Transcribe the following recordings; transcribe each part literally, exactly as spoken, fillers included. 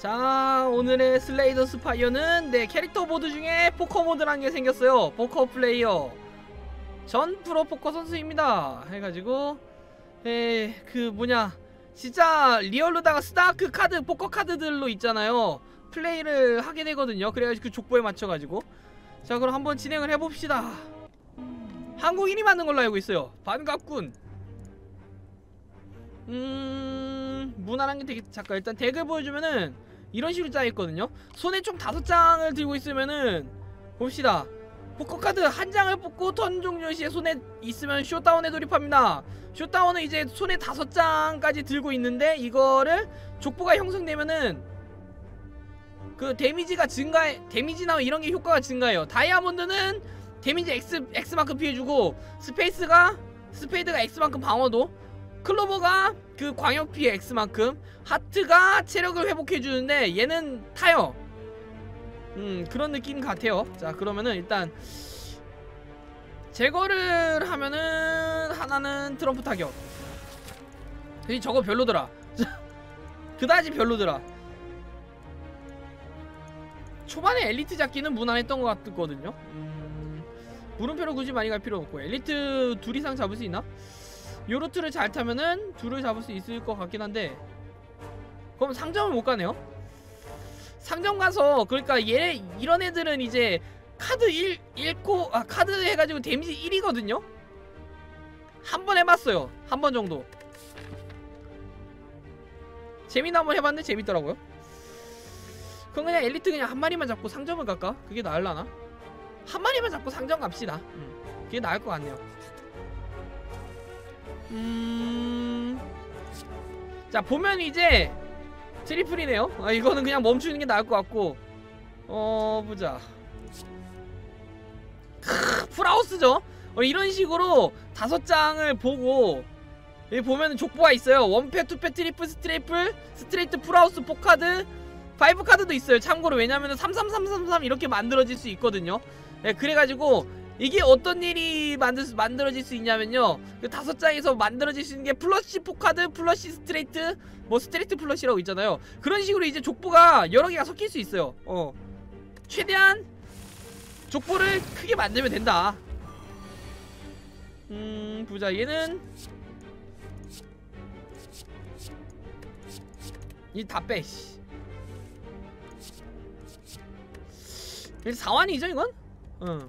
자, 오늘의 슬레이더 스파이어는 네, 캐릭터 모드 중에 포커 모드라는 게 생겼어요. 포커 플레이어 전 프로 포커 선수입니다 해가지고 에, 그 뭐냐 진짜 리얼로다가 스타크 카드 포커 카드들로 있잖아요. 플레이를 하게 되거든요. 그래가지고 그 족보에 맞춰가지고 자, 그럼 한번 진행을 해봅시다. 한국인이 만든 걸로 알고 있어요. 반갑군. 음... 무난한 게 되게... 잠깐 일단 덱을 보여주면은 이런 식으로 짜여있거든요. 손에 총 다섯 장을 들고 있으면은 봅시다. 포커카드 한 장을 뽑고 턴 종료 시에 손에 있으면 쇼다운에 돌입합니다. 쇼다운은 이제 손에 다섯 장까지 들고 있는데 이거를 족보가 형성되면은 그 데미지가 증가해, 데미지나 이런게 효과가 증가해요. 다이아몬드는 데미지 X, X만큼 피해주고 스페이스가 스페이드가 X만큼 방어도, 클로버가 그 광역 피해 X만큼, 하트가 체력을 회복해주는데 얘는 타요. 음 그런 느낌 같아요. 자, 그러면은 일단 제거를 하면은 하나는 트럼프 타격. 근데 저거 별로더라. 그다지 별로더라. 초반에 엘리트 잡기는 무난했던 것 같거든요. 음, 물음표로 굳이 많이 갈 필요 없고 엘리트 둘 이상 잡을 수 있나? 요루트를 잘 타면은 둘을 잡을 수 있을 것 같긴 한데 그럼 상점을 못 가네요. 상점 가서 그러니까 얘 이런 애들은 이제 카드 일 읽고 아 카드 해가지고 데미지 일이거든요. 한 번 해봤어요. 한 번 정도. 재미나 한번 해봤는데 재밌더라고요. 그럼 그냥 엘리트 그냥 한 마리만 잡고 상점을 갈까? 그게 나을라나? 한 마리만 잡고 상점 갑시다. 음, 그게 나을 것 같네요. 음... 자, 보면 이제 트리플이네요. 아, 이거는 그냥 멈추는 게 나을 것 같고 어... 보자. 크, 풀하우스죠? 어, 이런 식으로 다섯 장을 보고 여기 보면은 족보가 있어요. 원패, 투패, 트리플, 스트레이플, 스트레이트, 풀하우스, 포카드, 파이브 카드도 있어요. 참고로 왜냐면은 삼 삼 삼 삼 삼 이렇게 만들어질 수 있거든요. 네, 그래가지고 이게 어떤 일이 만들, 만들어질 수 있냐면요, 그 다섯 장에서 만들어질 수 있는 게 플러시 포카드, 플러시 스트레이트, 뭐 스트레이트 플러시라고 있잖아요. 그런 식으로 이제 족보가 여러 개가 섞일 수 있어요. 어, 최대한 족보를 크게 만들면 된다. 음, 보자. 얘는 이 다 빼. 사완이죠 이건? 응.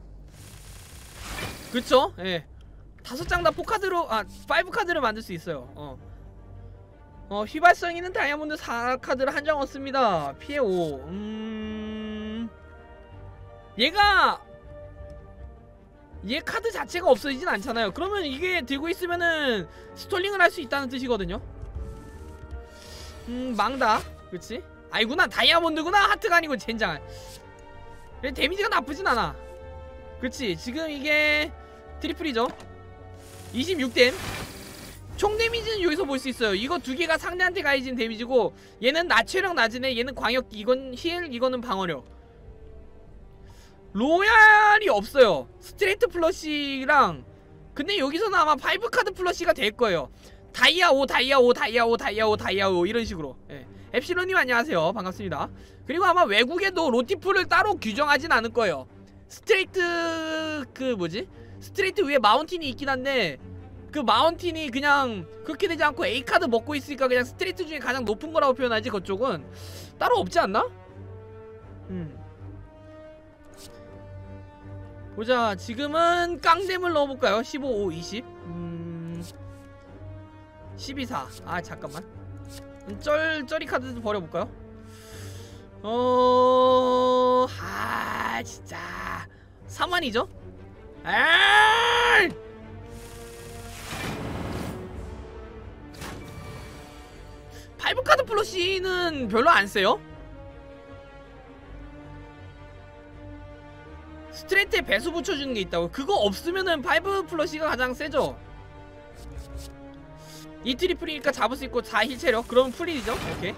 그쵸? 예. 다섯 장 다 포카드로, 아, 파이브 카드를 만들 수 있어요. 어. 어, 휘발성 있는 다이아몬드 사 카드를 한 장 얻습니다. 피해 오. 음. 얘가, 얘 카드 자체가 없어지진 않잖아요. 그러면 이게 들고 있으면은 스톨링을 할 수 있다는 뜻이거든요. 음, 망다. 그치? 아이구나, 다이아몬드구나. 하트가 아니고 젠장. 데미지가 나쁘진 않아. 그치? 지금 이게 트리플이죠. 이십육 댐. 총 데미지는 여기서 볼 수 있어요. 이거 두 개가 상대한테 가해진 데미지고 얘는 낮체력 낮은 애, 얘는 광역, 이건 힐, 이거는 방어력. 로얄이 없어요. 스트레이트 플러시랑. 근데 여기서는 아마 파이브 카드 플러시가 될 거예요. 다이아 오, 다이아 오, 다이아 오, 다이아 오, 다이아 오 이런 식으로. 예. 엡실론님 안녕하세요. 반갑습니다. 그리고 아마 외국에도 로티풀을 따로 규정하진 않을 거예요. 스트레이트 그 뭐지? 스트레이트 위에 마운틴이 있긴 한데 그 마운틴이 그냥 그렇게 되지 않고 A카드 먹고 있으니까 그냥 스트레이트 중에 가장 높은 거라고 표현하지. 그쪽은 따로 없지 않나? 음. 보자. 지금은 깡댐을 넣어볼까요? 십오, 오, 이십. 음... 십이, 사. 아 잠깐만. 쩔, 쩔이 카드도 버려볼까요? 어... 아 진짜 삼만이죠? 아! 파이브 카드 플러시는 별로 안 세요? 스트레이트에 배수 붙여주는 게 있다고. 그거 없으면은 파이브 플러시가 가장 세죠? 이 트리플이니까 잡을 수 있고 사 힐 체력. 그러면 풀일이죠? 오케이.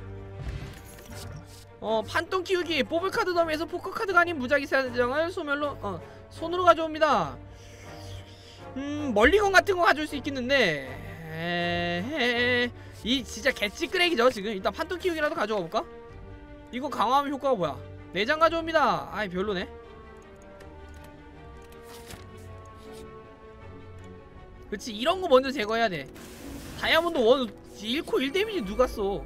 어, 판똥 키우기. 뽑을 카드 더미에서 포커 카드가 아닌 무작위 사장을 소멸로 어, 손으로 가져옵니다. 음, 멀리건 같은 거 가져올 수 있겠는데 에헤, 이 진짜 개찌끄레기죠 지금. 일단 판독 키우기라도 가져가 볼까? 이거 강화하면 효과가 뭐야? 내장 가져옵니다. 아이 별로네. 그치, 이런거 먼저 제거해야 돼. 다이아몬드 원 일 코 일 데미지 누가 써?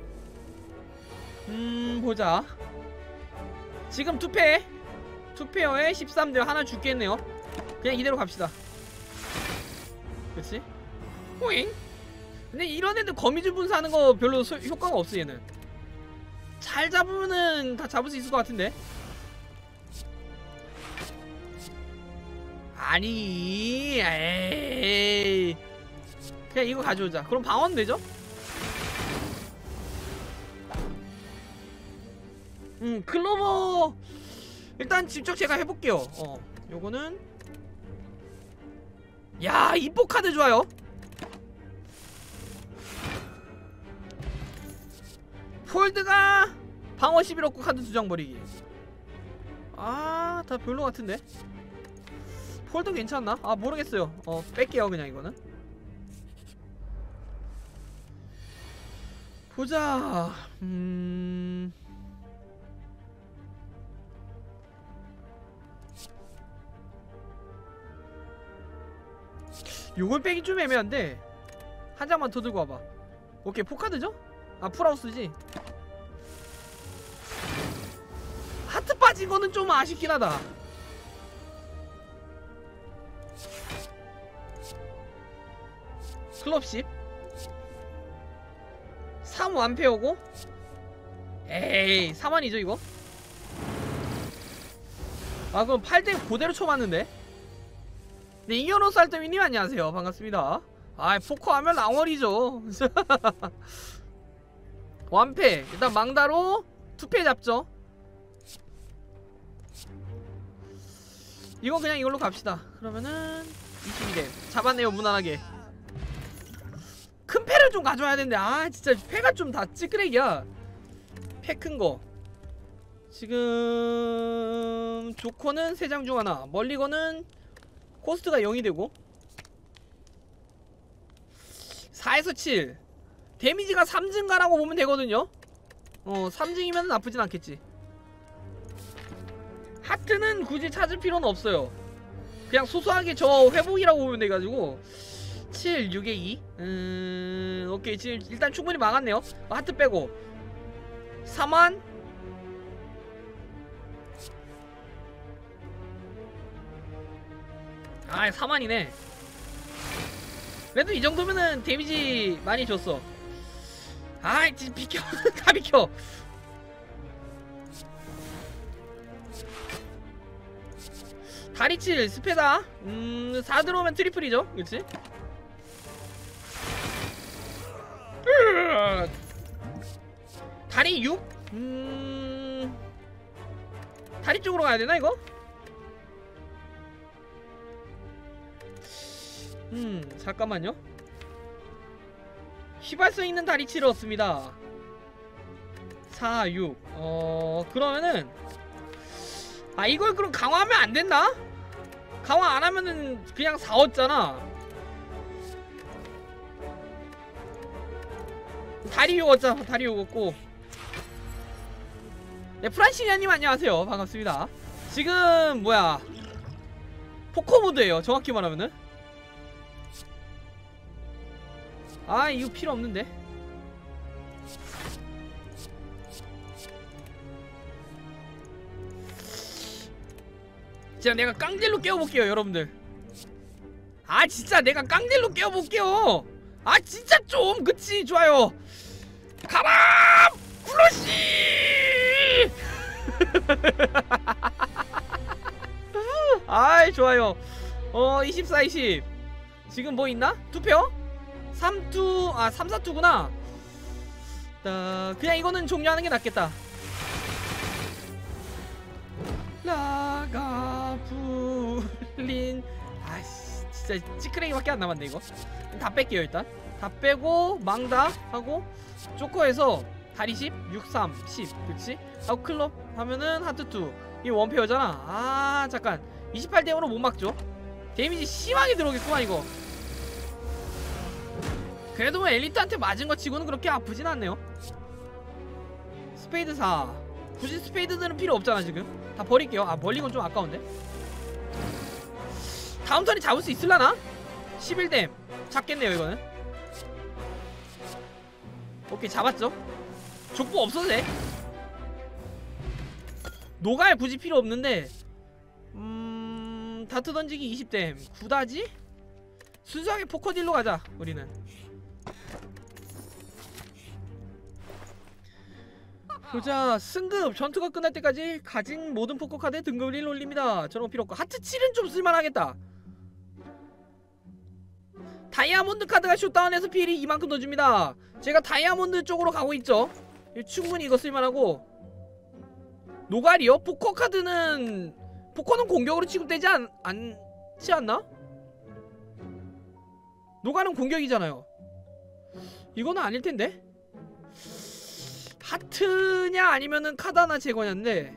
음 보자. 지금 투페 투페어에 십삼 대 하나 죽겠네요. 그냥 이대로 갑시다. 그치? 호잉? 근데 이런 애들 거미줄 분사하는 거 별로 소, 효과가 없어. 얘는 잘 잡으면은 다 잡을 수 있을 것 같은데. 아니 에이 그냥 이거 가져오자. 그럼 방어는 되죠? 음 클로버 일단 직접 제가 해볼게요. 어 요거는 야 이뽀 카드 좋아요. 폴드가 방어 십일 얻고 카드 두 장 버리기. 아 다 별로 같은데. 폴드 괜찮나? 아 모르겠어요. 어 뺄게요 그냥 이거는. 보자. 음... 요걸 빼기 좀 애매한데 한 장만 더 들고 와봐. 오케이 포카드죠? 아 풀하우스지. 하트 빠진 거는 좀 아쉽긴 하다. 클럽십 삼 완패오고 에이 삼 완이죠 이거? 아 그럼 팔 대 그대로 쳐맞는데? 네 잉여로 쌀뜨미님 안녕하세요. 반갑습니다. 아이 포커하면 랑월이죠. 완패. 일단 망다로 투패 잡죠. 이건 그냥 이걸로 갑시다. 그러면은 이십이 대 잡았네요 무난하게. 큰 패를 좀 가져와야 되는데 아 진짜 패가 좀 다 찌끄레기야. 패 큰거 지금 조커는 세 장 중 하나, 멀리건은 코스트가 영이 되고 사에서 칠 데미지가 삼 증가라고 보면 되거든요. 어 삼 증이면 나쁘진 않겠지. 하트는 굳이 찾을 필요는 없어요. 그냥 소소하게 저 회복이라고 보면 돼가지고 칠, 육에 이 음... 오케이 지금 일단 충분히 막았네요. 어, 하트 빼고 삼 완 아 삼 완이네. 그래도 이 정도면은 데미지 많이 줬어. 아이 진짜 비켜. 다 비켜. 다리 칠 스페다. 음 사 들어오면 트리플이죠 그치? 다리 육? 음... 다리 쪽으로 가야되나 이거? 음 잠깐만요. 휘발성 있는 다리 칠을 얻습니다. 사, 육 어... 그러면은 아 이걸 그럼 강화하면 안됐나? 강화 안하면은 그냥 사 얻잖아. 다리 육 얻자. 다리 육 얻고 네 프란시니아님 안녕하세요. 반갑습니다. 지금 뭐야 포커모드에요 정확히 말하면은. 아 이거 필요 없는데. 진짜 내가 깡딜로 깨워볼게요 여러분들. 아 진짜 내가 깡딜로 깨워볼게요. 아 진짜 좀 그치 좋아요. 가라 굴러시. 아이 좋아요. 어 이십사, 이십 지금 뭐 있나? 투표? 삼 투 아 삼, 사 투구나. 자, 그냥 이거는 종료하는 게 낫겠다. 라가 불린 아씨 진짜 찌끄레기밖에 안 남았네 이거. 다 뺄게요 일단. 다 빼고 망다 하고 조커에서 다리 십, 육, 삼, 십 그치? 하고 클럽 하면은 하트 투. 이게 원페어잖아. 아 잠깐 이십팔 대 영으로 못 막죠. 데미지 심하게 들어오겠구만 이거. 그래도 뭐 엘리트한테 맞은 거 치고는 그렇게 아프진 않네요. 스페이드 사. 굳이 스페이드들은 필요 없잖아 지금. 다 버릴게요. 아 멀리건 좀 아까운데. 다음 턴에 잡을 수 있을라나? 십일 댐 잡겠네요 이거는. 오케이 잡았죠. 족보 없어도 돼. 노갈 굳이 필요 없는데 음... 다트 던지기 이십 댐 구다지? 순수하게 포커딜로 가자 우리는. 보자. 승급 전투가 끝날 때까지 가진 모든 포커 카드의 등급을 일 올립니다. 저런 거 필요 없고 하트 칠은 좀 쓸만하겠다. 다이아몬드 카드가 숏다운해서 피해를 이만큼 더 줍니다. 제가 다이아몬드 쪽으로 가고 있죠. 충분히 이거 쓸만하고. 노갈이요? 포커 카드는 포커는 공격으로 취급되지 않, 않지 않나? 노갈은 공격이잖아요. 이거는 아닐텐데? 하트냐 아니면은 카드 하나 제거냐인데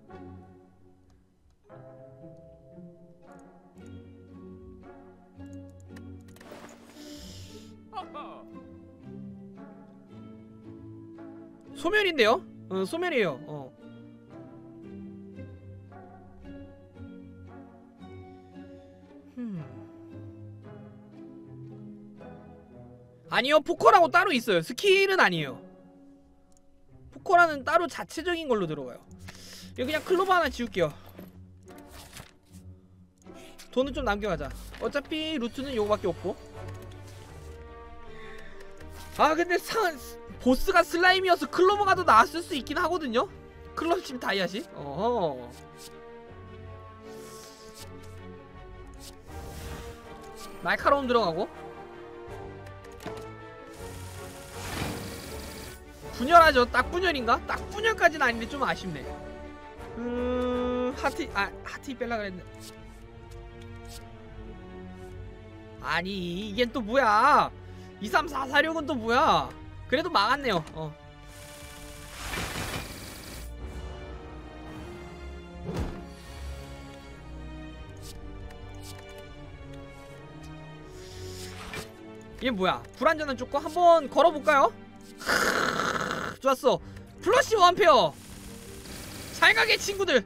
소멸인데요? 어 소멸이에요. 어. 음. 아니요 포커라고 따로 있어요. 스킬은 아니에요. 포커라는 따로 자체적인 걸로 들어가요. 이거 그냥 클로버 하나 지울게요. 돈은 좀 남겨가자. 어차피 루트는 요거밖에 없고. 아 근데 상 보스가 슬라임이어서 클로버가 더 나았을 수 있긴 하거든요. 클럽팀 다이아시. 어허. 날카로움 들어가고. 분열하죠. 딱 분열인가? 딱 분열까지는 아닌데 좀 아쉽네. 음... 하트... 아... 하트 뺄라 그랬네. 아니 이게 또 뭐야. 이삼사사육은 또 뭐야. 그래도 막았네요. 어. 이게 뭐야. 불안전한 쪽거 한번 걸어볼까요? 좋았어. 플러시 원페어 잘가게 친구들.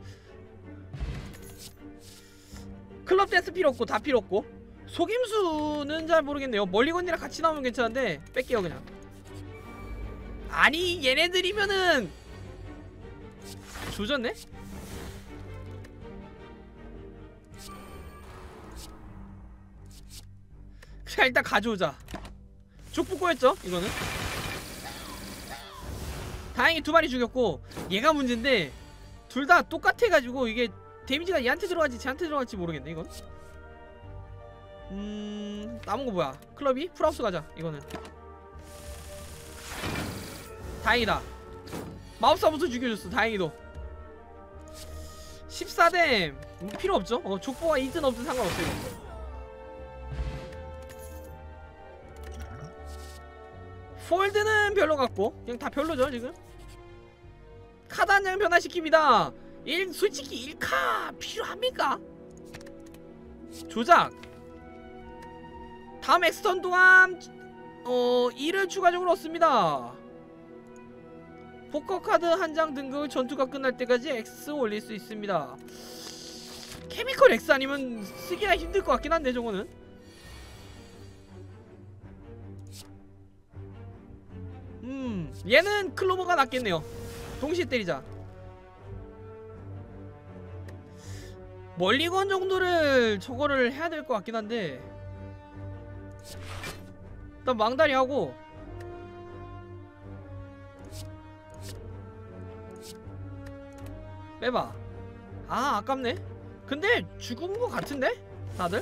클럽 댄스 필요 없고 다 필요 없고. 속임수는 잘 모르겠네요. 멀리건이랑 같이 나오면 괜찮은데 뺄게요 그냥. 아니 얘네들이면은 조졌네? 그냥 일단 가져오자. 족보 꼬였죠 이거는. 다행히 두 마리 죽였고. 얘가 문제인데 둘 다 똑같아가지고 이게 데미지가 얘한테 들어갈지 쟤한테 들어갈지 모르겠네 이건. 음... 남은거 뭐야. 클럽이? 풀하우스 가자 이거는. 다행이다. 마법사부터 죽여줬어 다행히도. 십사 댐 뭐 필요 없죠. 어, 족보가 있든 없든 상관없어 이거. 폴드는 별로 같고 그냥 다 별로죠 지금. 카드 한 장 변화시킵니다. 일, 솔직히 일 카 필요합니까? 조작. 다음 엑스턴 동안 어 일을 추가적으로 얻습니다. 포커카드 한 장 등급을 전투가 끝날 때까지 X 올릴 수 있습니다. 케미컬 X 아니면 쓰기가 힘들 것 같긴 한데 저거는. 음 얘는 클로버가 낫겠네요. 동시에 때리자. 멀리건 정도를 저거를 해야 될 것 같긴 한데 일단 망다리 하고. 빼봐. 아 아깝네. 근데 죽은 거 같은데? 다들?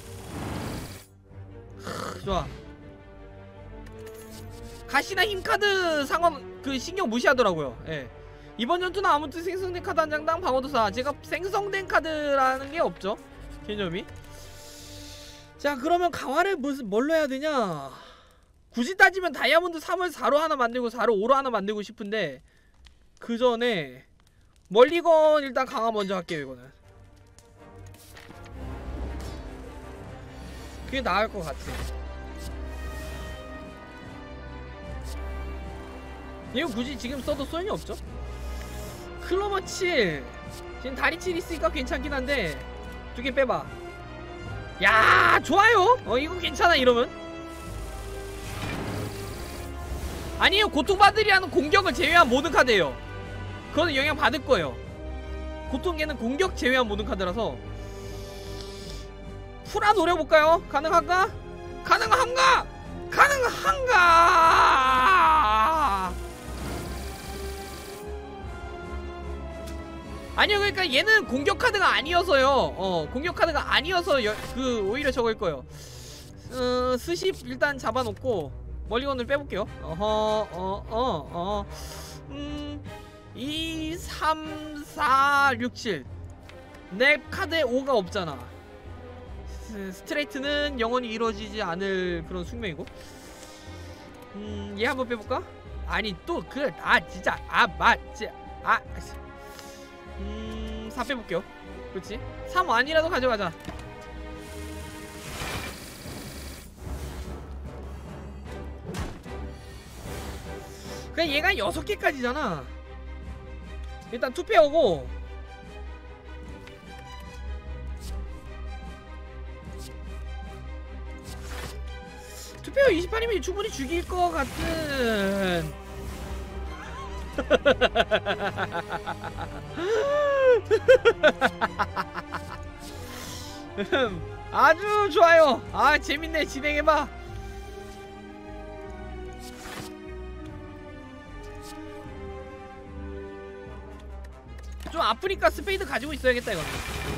크, 좋아. 가시나 힘카드 상관 그 신경 무시하더라고요. 예. 이번 전투는 아무튼 생성된 카드 한 장당 방어도사. 제가 생성된 카드라는 게 없죠 개념이. 자 그러면 강화를 무슨 뭘로 해야 되냐. 굳이 따지면 다이아몬드 삼을 사로 하나 만들고 사로 오로 하나 만들고 싶은데 그 전에 멀리건 일단 강화 먼저 할게요 이거는. 그게 나을 것 같아. 이거 굳이 지금 써도 소용이 없죠. 클로버 칠 지금 다리 칠 있으니까 괜찮긴 한데 두 개 빼봐. 야 좋아요. 어 이거 괜찮아 이러면. 아니에요, 고통받으리라는 공격을 제외한 모든 카드예요. 그거는 영향 받을 거예요. 고통계는 공격 제외한 모든 카드라서. 풀아 노려볼까요? 가능한가? 가능한가? 가능한가? 아니요, 그러니까 얘는 공격 카드가 아니어서요. 어 공격 카드가 아니어서 여, 그 오히려 저거일 거예요. 어, 스십 일단 잡아놓고 멀리건을 빼볼게요. 어허 어어 어, 어. 음 이, 삼, 사, 육, 칠 내 카드에 오가 없잖아. 스트레이트는 영원히 이루어지지 않을 그런 숙명이고. 음, 얘 한번 빼볼까? 아니 또 그 아 진짜 아 맞지 아 음, 사 빼볼게요. 그렇지? 삼 아니라도 가져가자. 그냥 얘가 여섯 개까지잖아. 일단 투페어고 투페어 이십팔이면 충분히 죽일 것 같은. 아주 좋아요. 아 재밌네. 진행해봐. 좀 아프니까 스페이드 가지고 있어야겠다 이거는.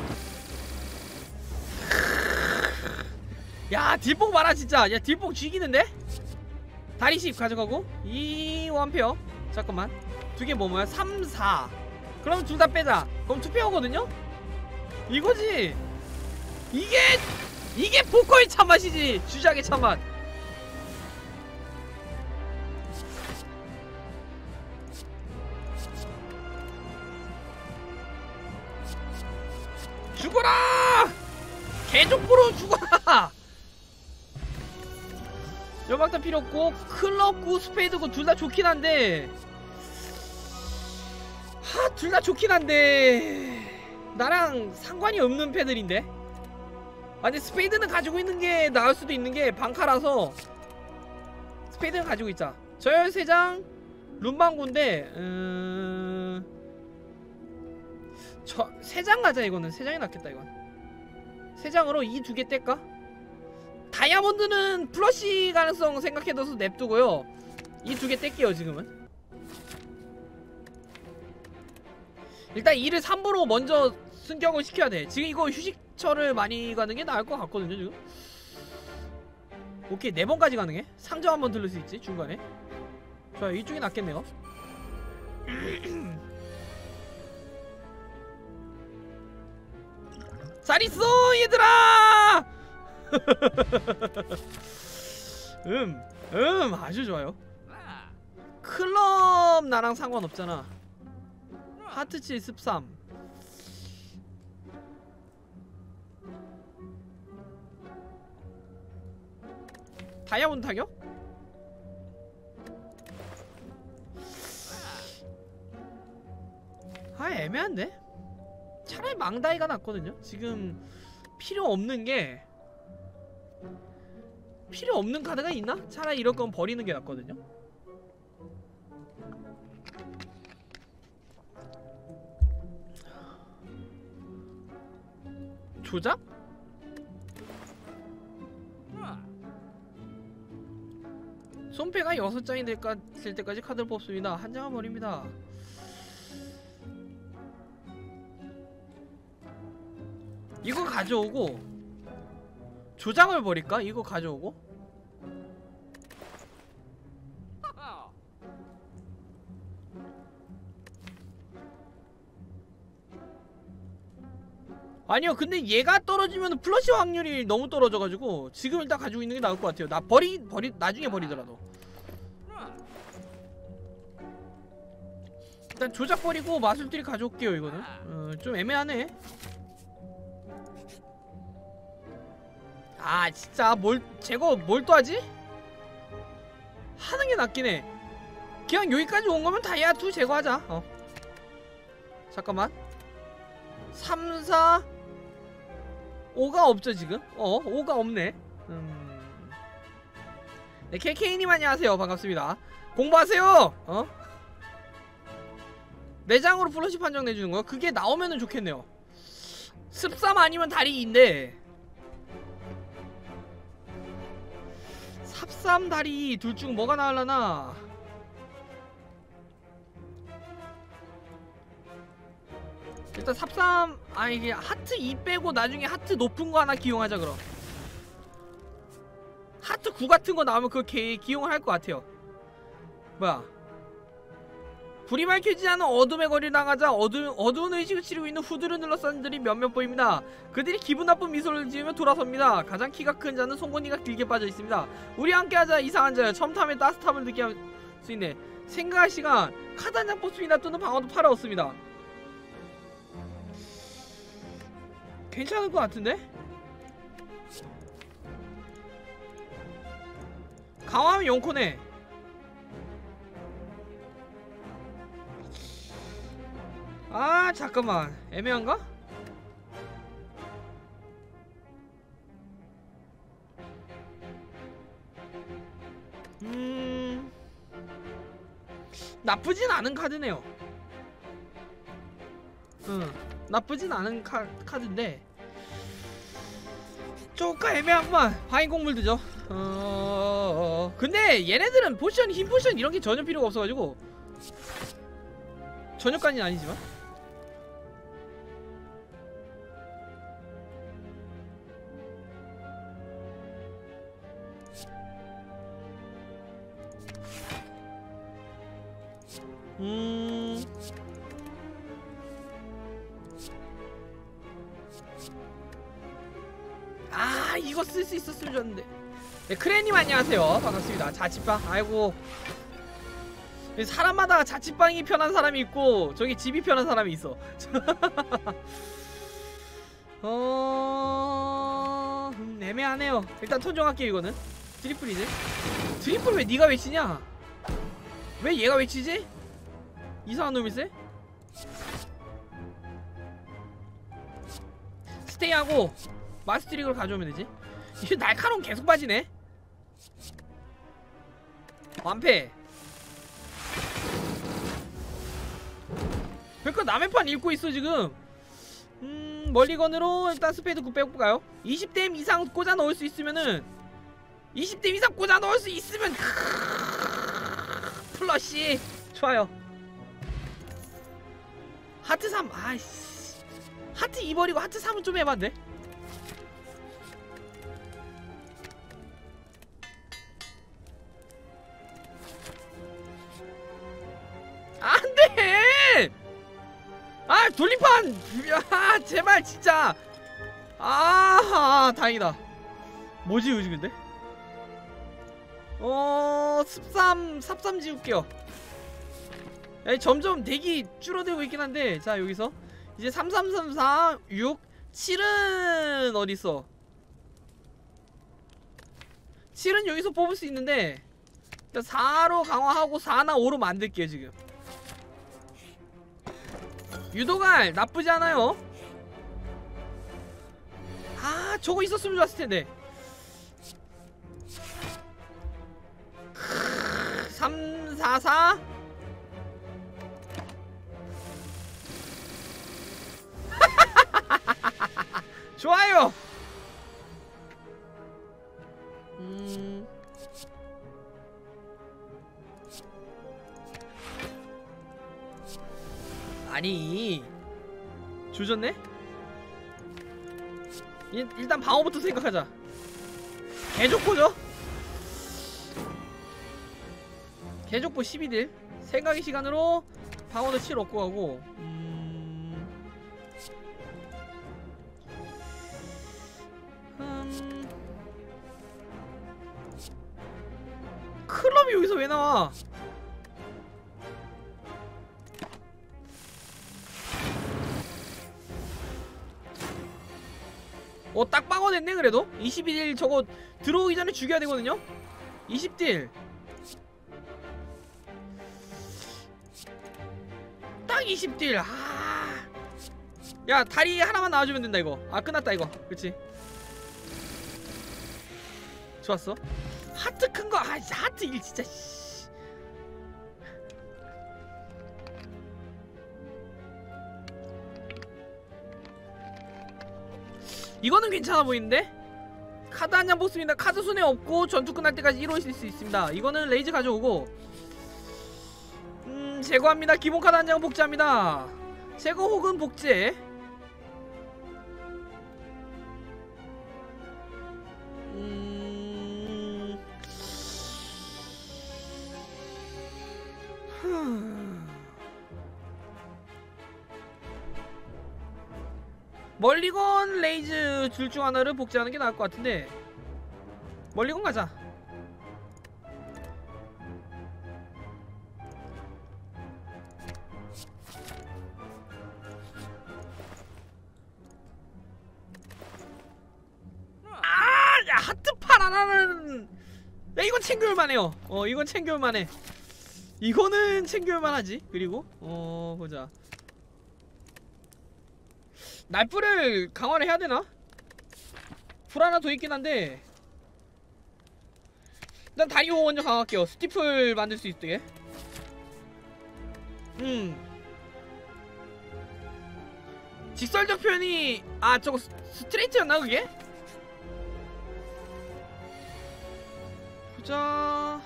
야 딜폭 봐라 진짜. 야 딜폭 죽이는데? 다리 십 가져가고 이 원페어. 잠깐만 두 개 뭐 뭐야? 삼, 사. 그럼 둘 다 빼자. 그럼 투 페어거든요? 이거지. 이게 이게 포커의 참맛이지. 주작의 참맛. 죽어라! 개족보로 죽어라! 연막탄 필요 없고 클럽구 스페이드고 둘 다 좋긴 한데 하 둘 다 좋긴 한데 나랑 상관이 없는 패들인데. 아 근데 스페이드는 가지고 있는 게 나을 수도 있는 게 방카라서 스페이드는 가지고 있자. 저열 세 장 룸방구인데 음... 저 세 장 가자. 이거는 세 장이 낫겠다. 이건 세 장으로 이 두 개 뗄까? 다이아몬드는 플러시 가능성 생각해둬서 냅두고요. 이 두 개 뗄게요. 지금은 일단 이를 삼 부로 먼저 승격을 시켜야 돼. 지금 이거 휴식처를 많이 가는 게 나을 것 같거든요. 지금 오케이 네 번까지 가능해. 상점 한번 들을 수 있지 중간에. 좋아요. 이쪽이 낫겠네요. 잘 있어 얘들아. 음, 음 아주 좋아요. 클럽 나랑 상관없잖아. 하트 칠 습삼. 다이아몬드 타격? 아 애매한데? 차라리 망다이가 낫거든요. 지금 필요 없는 게 필요 없는 카드가 있나? 차라리 이럴 건 버리는 게 낫거든요. 조작? 손패가 여섯 장이 될까, 될 때까지 카드를 뽑습니다. 한 장은 버립니다. 이거 가져오고 조작을 버릴까? 이거 가져오고 아니요 근데 얘가 떨어지면 플러시 확률이 너무 떨어져가지고 지금 일단 가지고 있는 게 나을 것 같아요. 나 버리 버리 나중에 버리더라도 일단 조작 버리고 마술들이 가져올게요. 이거는 어, 좀 애매하네. 아 진짜 뭘 제거 뭘 또 하지? 하는 게 낫긴 해. 그냥 여기까지 온 거면 다이아 투 제거하자. 어. 잠깐만. 삼, 사, 오가 없죠 지금? 어, 오가 없네. 음. 네, 케이케이님 안녕하세요. 반갑습니다. 공부하세요. 어? 내장으로 플러시 판정 내주는 거? 그게 나오면은 좋겠네요. 습삼 아니면 다리 이인데 삽삼 다리 둘 중 뭐가 나을라나? 일단 삽삼, 아 이게 하트 이 빼고 나중에 하트 높은 거 하나 기용하자. 그럼 하트 구 같은 거 나오면 그거 기, 기용을 할 것 같아요. 뭐야, 불이 밝혀지지 않은 어둠의 거리를 나가자 어두, 어두운 의식을 치르고 있는 후드를 눌러싼 자들이 몇몇 보입니다. 그들이 기분 나쁜 미소를 지으며 돌아섭니다. 가장 키가 큰 자는 송곳니가 길게 빠져 있습니다. 우리 함께하자 이상한 자여. 첨탐에 따뜻함을 느끼게 할 수 있네. 생각할 시간. 카드 한 장 뽑습니다. 또는 방어도 팔아 얻습니다. 괜찮을 것 같은데? 강화하면 영 코네. 아 잠깐만, 애매한가? 음... 나쁘진 않은 카드네요. 응, 나쁘진 않은 카, 카드인데 조금 애매한구만. 바인 곡물드죠. 어... 근데 얘네들은 포션, 흰 포션 이런게 전혀 필요가 없어가지고 전혀까지는 아니지만 음... 아 이거 쓸 수 있었으면 좋았는데. 네, 크레님 안녕하세요. 반갑습니다. 자취방. 아이고, 사람마다 자취방이 편한 사람이 있고 저기 집이 편한 사람이 있어. 어... 음, 애매하네요. 일단 톤정할게요. 이거는 트리플이지. 트리플 왜 니가 외치냐? 왜 얘가 외치지? 이상한 놈일세? 스테이하고 마스트릭을 가져오면 되지. 이게 날카로움 계속 빠지네. 완패. 그러니까 남의 판 읽고 있어 지금. 음... 멀리건으로 일단 스페이드 구 빼볼까요? 이십 댐 이상 꽂아 넣을 수 있으면은 이십 댐 이상 꽂아 넣을 수 있으면 플러시 좋아요. 하트 삼, 아이씨, 하트 이 버리고 하트 삼은 좀 해봤네. 안돼! 아 돌림판! 아 제발 진짜. 아, 아 다행이다. 뭐지 요즘 근데? 어... 습삼, 삽삼 지울게요. 야, 점점 덱이 줄어들고 있긴 한데. 자 여기서 이제 삼, 삼, 삼, 사, 육, 칠은 어딨어? 칠은 여기서 뽑을 수 있는데 사로 강화하고 사나 오로 만들게요 지금. 유도갈 나쁘지 않아요. 아 저거 있었으면 좋았을텐데. 삼, 사, 사 좋아요. 음... 아니 조졌네? 일, 일단 방어부터 생각하자. 개족보죠? 개족보 십이 딜 생각의 시간으로 방어도 칠 얻고 가고. 음... 음... 클럽이 여기서 왜 나와? 어, 딱 방어됐네. 그래도 이십일 딜 저거 들어오기 전에 죽여야 되거든요. 이십 딜. 삼백이십 딜. 아. 야, 다리 하나만 나와주면 된다 이거. 아, 끝났다 이거. 그치? 좋았어. 하트 큰거. 아, 하트 일 진짜. 이거는 괜찮아 보이는데? 카드 한 장 뽑습니다. 카드 손에 없고 전투 끝날 때까지 일 호 있을 수 있습니다. 이거는 레이즈 가져오고, 음 제거합니다. 기본 카드 한 장 복제합니다. 제거 혹은 복제. 음... 멀리건 레이즈 둘 중 하나를 복제하는 게 나을 것 같은데, 멀리건 가자. 아, 야, 하트팔 하나는, 야, 이건 챙겨올만 해요. 어, 이건 챙겨올만 해. 이거는 챙겨올만 하지. 그리고 어, 보자. 날뿔을 강화를 해야 되나? 불 하나 더 있긴 한데, 일단 다리오 먼저 강화할게요. 스티플 만들 수 있게. 음 직설적 표현이, 아 저거 스트레이트였나 그게? 보자.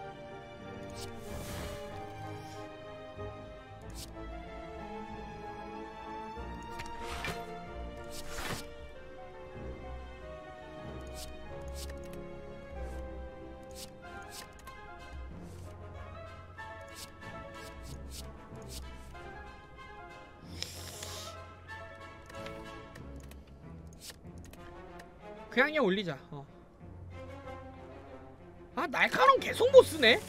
그냥 그냥 올리자. 어. 아, 날카로운 계속 못쓰네.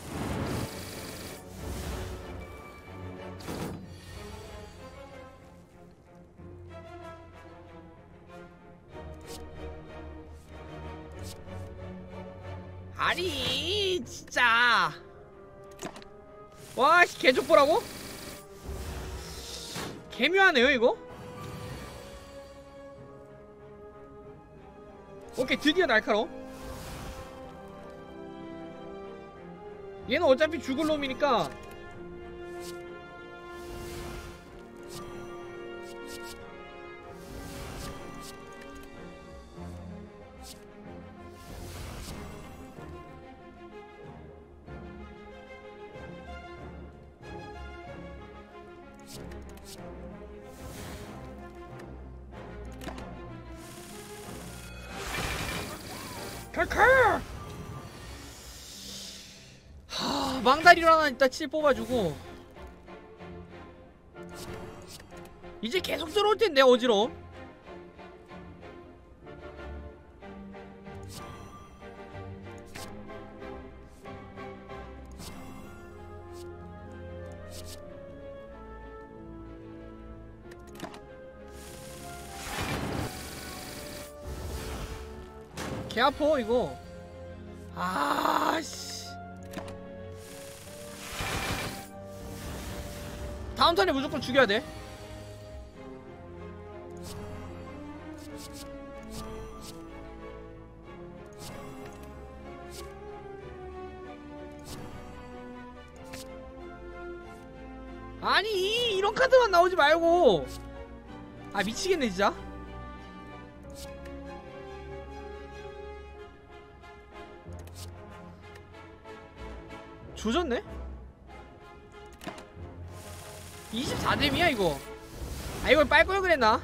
아니 진짜. 와, 씨, 개족보라고? 개묘하네요 이거. 오케이, 드디어 날카로워. 얘는 어차피 죽을 놈이니까. 칼칼! 하, 망다리로 하나 일단 칠 뽑아주고. 이제 계속 들어올 텐데 어지러워. 개 아파 이거. 아씨. 다음 턴에 무조건 죽여야 돼. 아니 이런 카드만 나오지 말고. 아 미치겠네 진짜. 조졌네? 이십사 뎀이야 이거. 아 이걸 빨 걸 그랬나?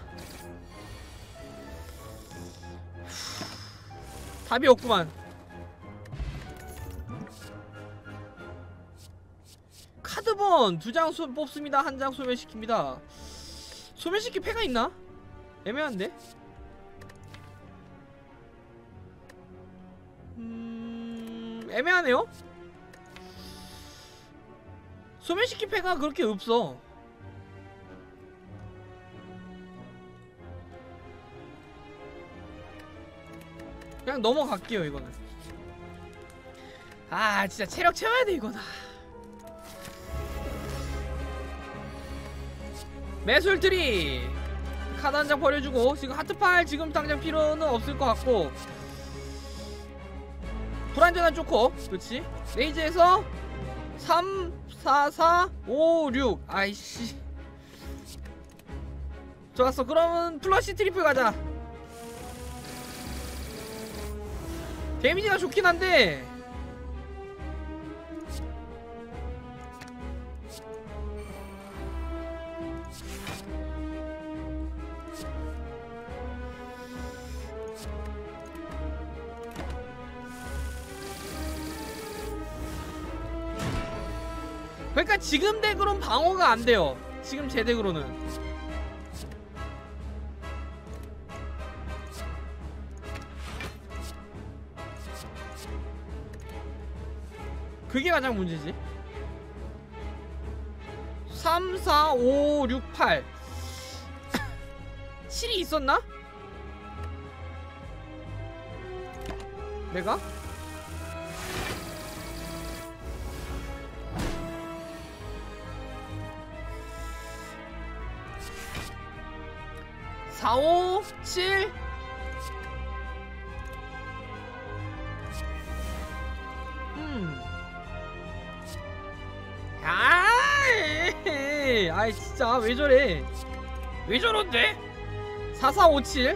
답이 없구만. 카드번 두 장 뽑습니다. 한 장 소멸시킵니다. 소멸시킬 패가 있나? 애매한데? 음... 애매하네요? 소멸시킬 패가 그렇게 없어. 그냥 넘어갈게요 이거는. 아 진짜 체력 채워야 돼 이거다. 매술트리 카드 한 장 버려주고, 지금 하트팔 지금 당장 필요는 없을 것 같고, 불안전한 조커. 그렇지. 레이즈에서 삼, 사, 사, 오, 육. 아이씨. 좋았어. 그러면 플러시 트리플 가자. 데미지가 좋긴 한데 그러니까 지금 덱으로는 방어가 안 돼요. 지금 제 덱으로는. 그게 가장 문제지. 삼, 사, 오, 육, 팔. 칠이 있었나? 내가? 사, 오, 칠. 음. 아, 아이 진짜 왜 저래? 왜 저런데? 사, 사, 오, 칠.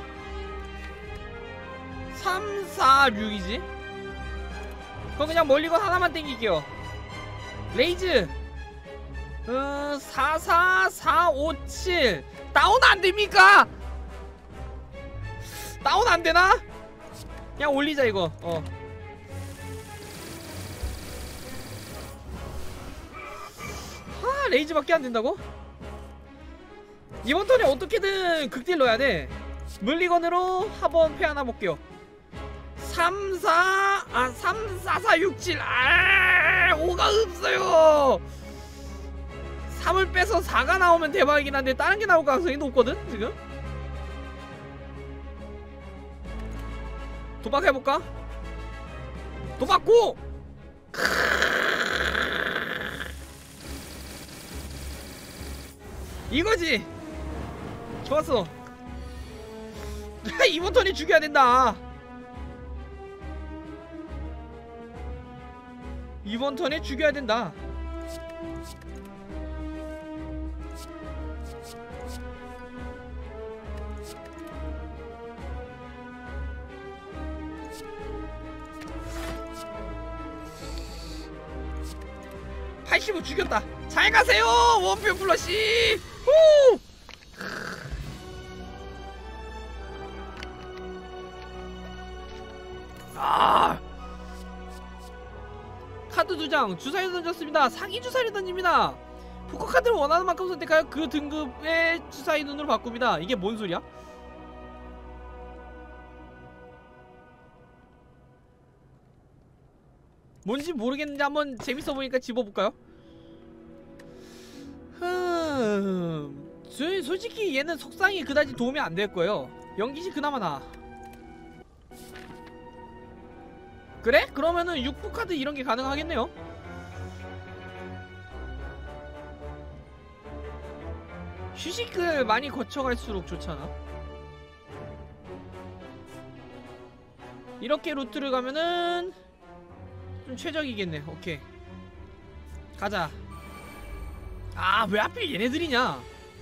삼, 사, 육이지? 그럼 그냥 멀리건 하나만 땡길게요. 레이즈. 어, 사, 사, 사, 오, 칠. 다운 안됩니까? 다운 안되나? 그냥 올리자 이거. 어. 아, 레이즈밖에 안된다고? 이번 턴에 어떻게든 극딜 넣어야돼. 물리건으로 한번 패 하나 볼게요. 삼, 사, 아, 삼, 사, 사, 육, 칠. 아, 오가 없어요. 삼을 빼서 사가 나오면 대박이긴 한데 다른 게 나올 가능성이 높거든 지금. 도박해볼까? 도박고! 이거지! 좋았어. 이번 턴에 죽여야 된다. 이번 턴에 죽여야 된다. 팔십오 죽였다. 잘 가세요 원표 플러시. 후! 아, 카드 두 장 주사위 던졌습니다. 사기 주사위 던집니다. 포커 카드를 원하는 만큼 선택하여 그 등급의 주사위 눈으로 바꿉니다. 이게 뭔 소리야? 뭔지 모르겠는데 한번 재밌어 보니까 집어볼까요? 흠... 솔직히 얘는 속상이 그다지 도움이 안 될 거예요. 연기시 그나마 나. 그래? 그러면은 육부 카드 이런 게 가능하겠네요. 휴식을 많이 거쳐갈수록 좋잖아. 이렇게 루트를 가면은 좀 최적이겠네. 오케이 가자. 아, 왜 하필 얘네들이냐.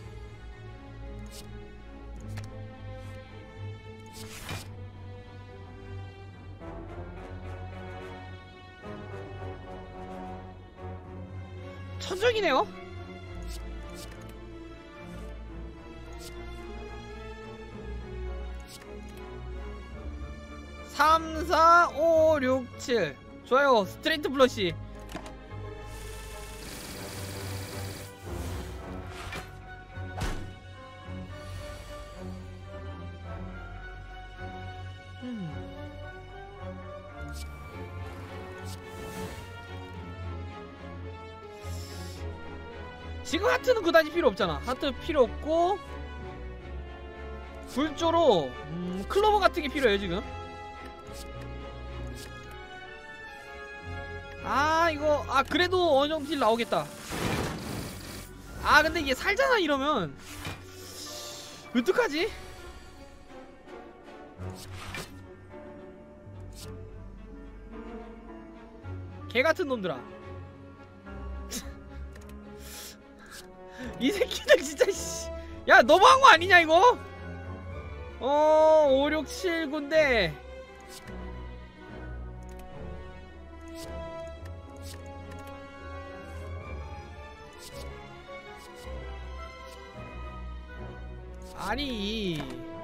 천적이네요. 삼, 사, 오, 육, 칠. 좋아요. 스트레이트 플러시. 음. 지금 하트는 그다지 필요 없잖아. 하트 필요 없고 불조로 음, 클로버 같은 게 필요해요 지금. 아, 이거 아 그래도 어느 정도 딜 나오겠다. 아 근데 이게 살잖아 이러면. 어떡하지? 개같은 놈들아. 이 새끼들 진짜 씨. 야 너무한 거 아니냐 이거? 어 오, 육, 칠, 구인데 아니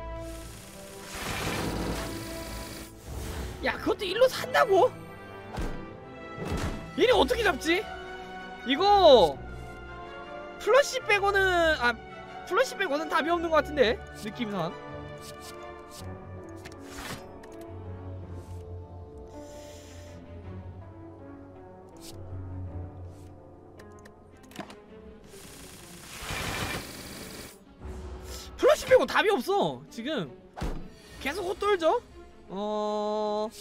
야 그것도 일로 산다고? 얘네 어떻게 잡지? 이거 플러시 빼고는 아 플러시 빼고는 답이 없는 것 같은데 느낌상. 플러시 빼고 답이 없어 지금. 계속 헛돌죠? 어...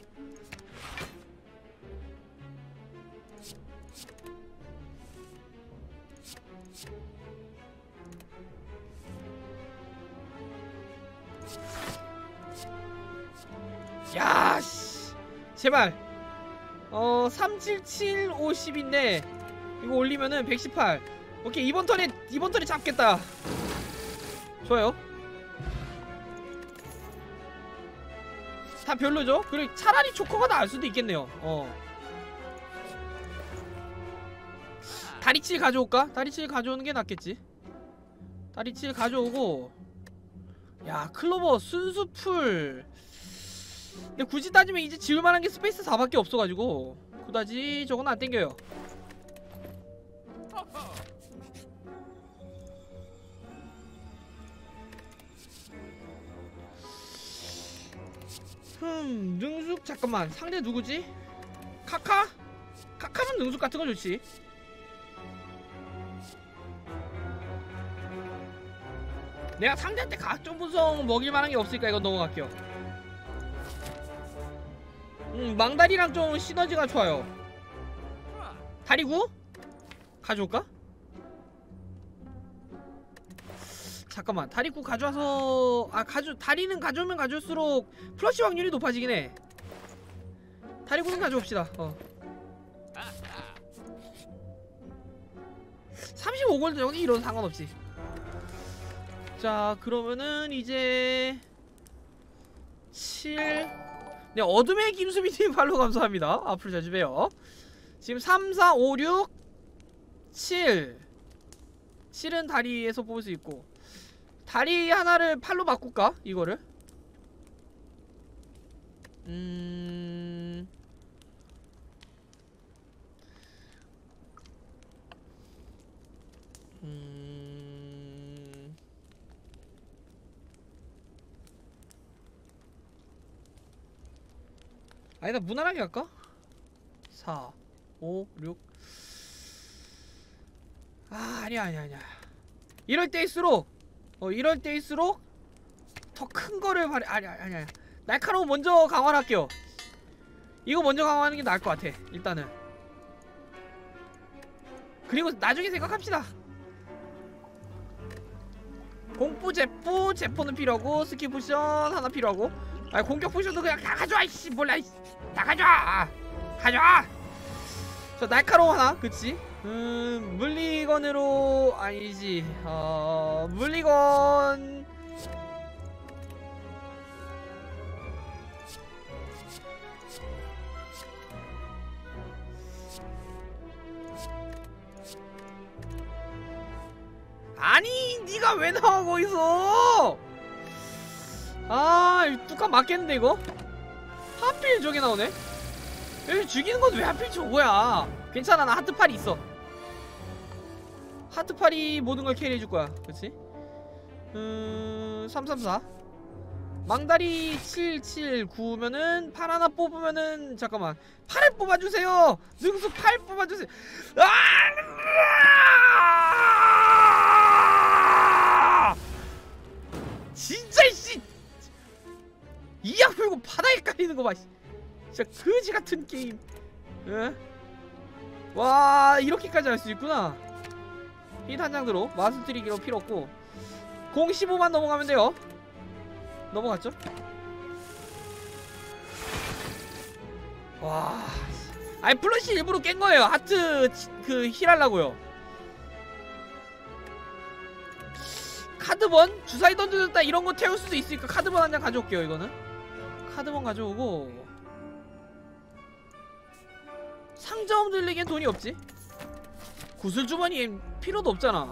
야, 씨. 제발. 어, 삼, 칠, 칠, 오, 십인데 이거 올리면은 백십팔. 오케이, 이번 턴에 이번 턴에 잡겠다. 좋아요. 다 별로죠? 그리고 차라리 조커가 나을 수도 있겠네요. 어. 다리 칠 가져올까? 다리 칠 가져오는 게 낫겠지. 다리 칠 가져오고. 야, 클로버 순수 풀. 근데 굳이 따지면 이제 지울만한 게 스페이스 사밖에 없어가지고 그다지 저건 안 땡겨요. 흠 능숙 잠깐만 상대 누구지? 카카? 카카는 능숙 같은 거 좋지. 내가 상대한테 각종 분석 먹일 만한 게 없으니까 이건 넘어갈게요. 음, 망다리랑 좀 시너지가 좋아요. 다리구? 가져올까? 잠깐만 다리구 가져와서 아 가져 다리는 가져오면 가져올수록 플러시 확률이 높아지긴 해. 다리구는 가져옵시다. 어. 삼십오 골드 정도 이런 상관없지. 자 그러면은 이제 칠 네, 어둠의 김수미님 팔로우 감사합니다. 앞으로 자주 봬요. 지금 삼, 사, 오, 육, 칠 칠은 다리에서 뽑을 수 있고 다리 하나를 팔로 바꿀까? 이거를 음... 음... 아니다 무난하게 할까? 사, 오, 육 아 아니야 아니야 아니야 이럴 때일수록 어 이럴 때일수록 더 큰 거를 발휘 아니야 아니야 아니야 날카로운 먼저 강화를 할게요. 이거 먼저 강화하는 게 나을 것 같아 일단은. 그리고 나중에 생각합시다. 공포 제포 제포는 필요하고 스킬 포션 하나 필요하고 아니 공격 포션도 그냥 다 가져와 이씨 몰라 이씨 다 가져와 가져와. 저 날카로운 하나 그치? 음 물리건으로 아니지 어 물리건 아니 니가 왜 나와 거기서. 아 뚜껑 맞겠는데 이거? 하필 저게 나오네? 여기 죽이는 건 왜 하필 저거야. 괜찮아 나 하트팔이 있어. 하트팔이 모든 걸 캐리해줄 거야 그치? 음... 삼, 삼, 사 망다리 칠, 칠, 구면은 팔 하나 뽑으면은 잠깐만 팔을 뽑아주세요. 능수 팔 뽑아주세요. 아! 진짜 이씨 이약 풀고 바닥에 깔리는 거 봐. 진짜 거지 같은 게임. 에? 와 이렇게까지 할 수 있구나. 히트 한 장 들어. 마술 트리기로 필요 없고. 공 십오만 넘어가면 돼요. 넘어갔죠? 와. 아니 플러시 일부러 깬 거예요. 하트 그 힐 하려고요. 카드번 주사위 던져줬다 이런 거 태울 수도 있으니까 카드번 한 장 가져올게요. 이거는 카드번 가져오고 상점 들리기엔 돈이 없지. 구슬주머니엔 필요도 없잖아.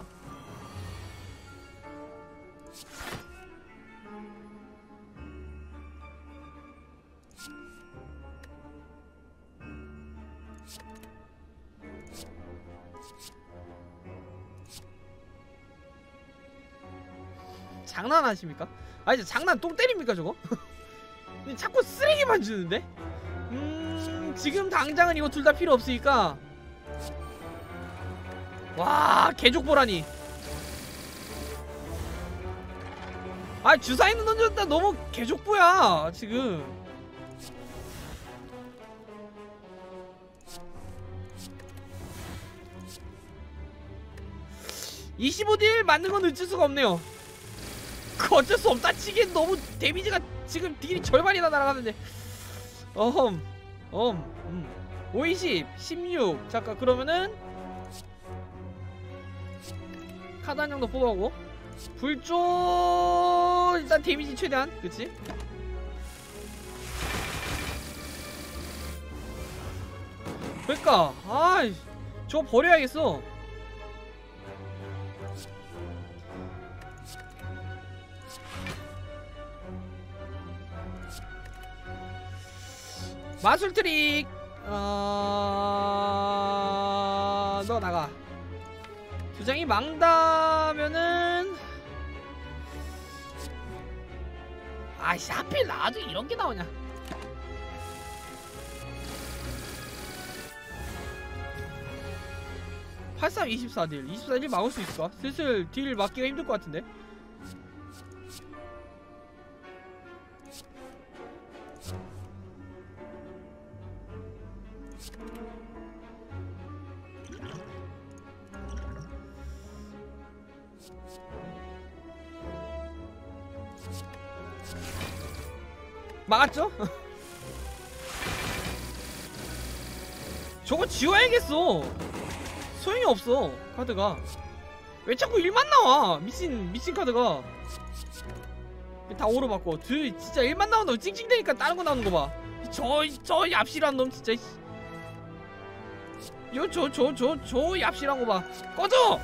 장난하십니까? 아니 장난 똥 때립니까 저거? 자꾸 쓰레기만 주는데? 음... 지금 당장은 이거 둘 다 필요 없으니까 와 개족보라니. 아 주사위는 던졌다. 너무 개족보야 지금. 이십오 딜 맞는 건 어쩔 수가 없네요. 그 어쩔 수 없다 치기엔 너무 데미지가 지금 딜이 절반이나 날아가는데. 어흠 엄 음. 오이십 십육 잠깐 그러면은 카드 한 장도 뽑아오고 불조 일단 데미지 최대한 그치? 그러니까 아이 저거 버려야겠어. 마술 트릭 어... 너 나가. 두 장이 망다면은 아이씨 하필 나도 이런 게 나오냐. 팔십삼 이십사 딜 이십사 딜 막을 수 있을까? 슬슬 딜 막기가 힘들 것 같은데. 막았죠? 저거 지워야겠어. 소용이 없어 카드가. 왜 자꾸 일만 나와 미친 미친 카드가. 다 오로 바꿔. 드 진짜 일만 나온다고 찡찡대니까 다른 거 나오는 거 봐. 저 저 얍실한 놈 진짜. 요 저 저 저 저 얍실한 거 봐. 꺼져.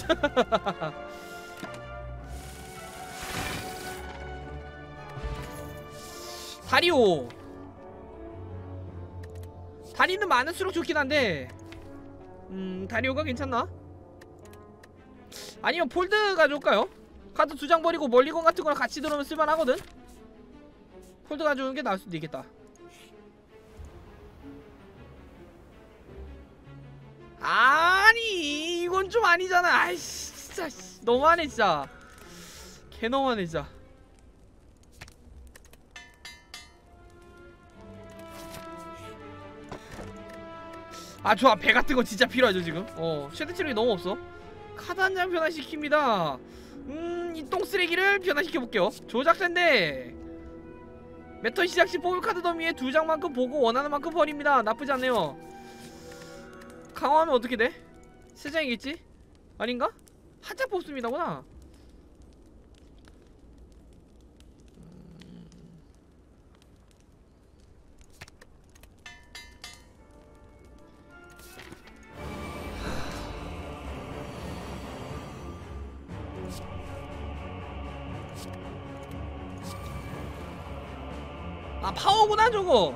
다리오. 다리는 많을수록 좋긴 한데 음 다리오가 괜찮나? 아니면 폴드 가져올까요? 카드 두 장 버리고 멀리건 같은 거랑 같이 들어오면 쓸만하거든? 폴드 가져오는 게 나을 수도 있겠다. 아니 이건 좀 아니잖아. 아이씨 진짜 너무하네 진짜. 개 너무하네 진짜. 아 좋아 배 같은 거 진짜 필요하죠 지금. 어 최대 체력이 너무 없어. 카드 한 장 변화시킵니다. 음이 똥쓰레기를 변화시켜볼게요. 조작자인데 매턴 시작 시 뽑을 카드 더미에 두 장만큼 보고 원하는 만큼 버립니다. 나쁘지 않네요. 강화하면 어떻게 돼? 세 장이겠지? 아닌가? 한 장 뽑습니다구나. 아 파워구나 저거.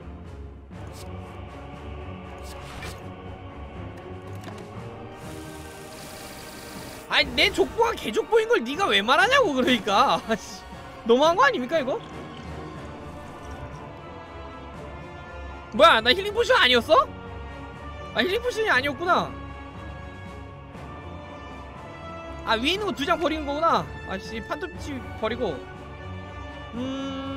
아니 내 족보가 개족보인 걸 네가 왜 말하냐고. 그러니까 너무한 거 아닙니까 이거? 뭐야 나 힐링 포션 아니었어? 아 힐링 포션이 아니었구나. 아 위에 있는 거 두 장 버리는 거구나. 아씨 판톱치 버리고 음...